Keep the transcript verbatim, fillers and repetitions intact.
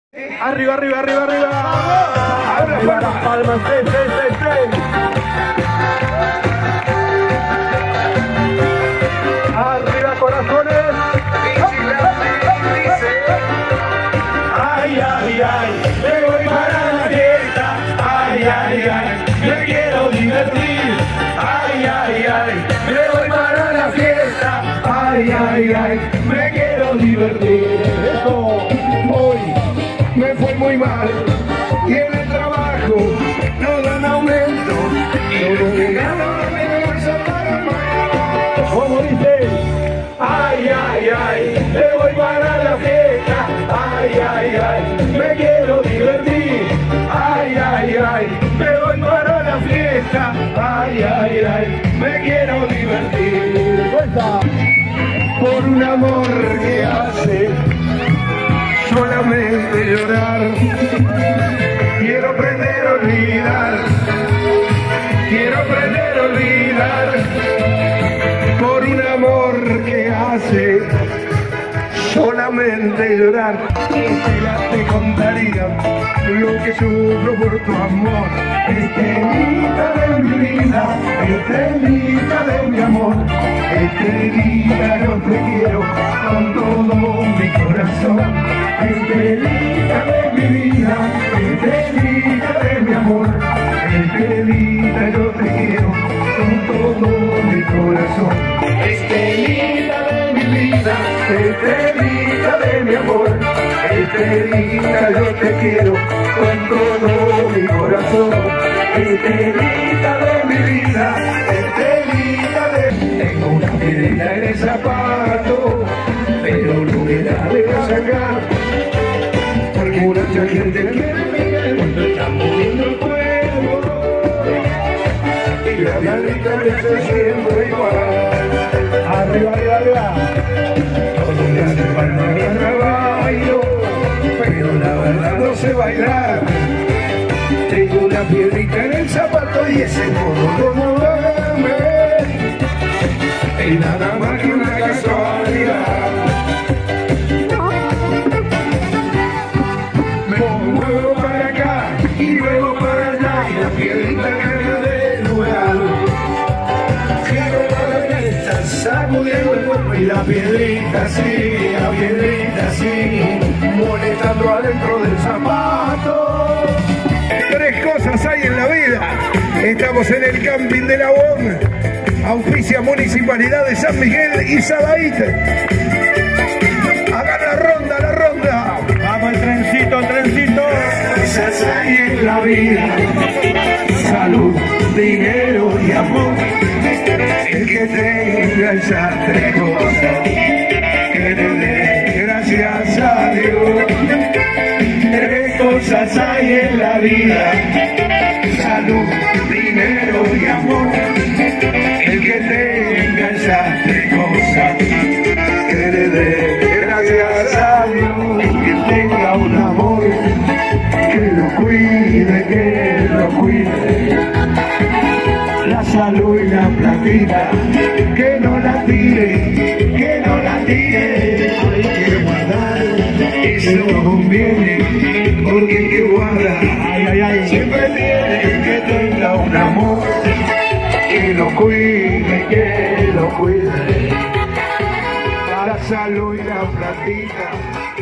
Arriba, arriba, arriba, arriba. Arriba las palmas, tres, tres, tres, tres. Arriba, corazones. Ay, ay, ay, me voy para la fiesta. Ay, ay, ay, me quiero divertir. Ay, ay, ay, me voy para la fiesta. Ay, ay, ay, me quiero divertir. Eso, hoy me fue muy mal y en el trabajo no dan aumento y lo que gano me alcanza para más. Como dice, ay, ay, ay, me voy para la fiesta. Ay, ay, ay, me quiero divertir. Ay, ay, ay, me voy para la fiesta. Ay, ay, ay, me quiero divertir. Por un amor que hace solamente llorar. Quiero aprender a olvidar. Quiero aprender a olvidar. Por un amor que hace solamente llorar. Estela, te contaría lo que sufro por tu amor. Estelita de mi vida, Estelita de mi amor. Estelita, yo te quiero con todo mi corazón. Estelita de mi vida, Estelita de mi amor. Estelita, yo te quiero con todo mi corazón. Estelita de mi vida, Estelita de mi amor. Estelita, yo te quiero con todo mi corazón. Estelita de mi vida, Estelita de... Tengo una piedrita en el zapato, pero no me la dejo sacar, porque mucha gente quiere mirar cuando está moviendo el cuerpo, y la piedrita me está siempre igual. Arriba, arriba, arriba. Todo me hace falta que bailo, pero la verdad no sé bailar. Tengo una piedrita en el zapato y ese modo no moverme es nada más que una casualidad. Me muevo para acá y luego para allá y la piedrita cambia de lugar. Giro para la fiesta, sacudiendo el cuerpo y la piedrita sigue, la piedrita sigue molestando adentro del zapato. Tres cosas hay en la vida. Estamos en el camping de La Bomba. Auspicia Municipalidad de San Miguel y Sadaite. Hagan la ronda, la ronda. Vamos el trencito, el trencito. Cosas hay en la vida. Salud, dinero y amor. El que tenga esas tres cosas, que le dé gracias a Dios. Tres cosas hay en la vida. Salud, dinero y amor. El que tenga esas tres cosas, que le dé gracias a Dios. Que tenga un amor, que lo cuide, que lo cuide. La salud y la platita, que no la tire, que no la tire. Hay que guardar, eso no conviene, porque el que guarda, ay, ay, ay, siempre tiene que tenga un amor. Que lo cuide, que lo cuide. La salud y la platita.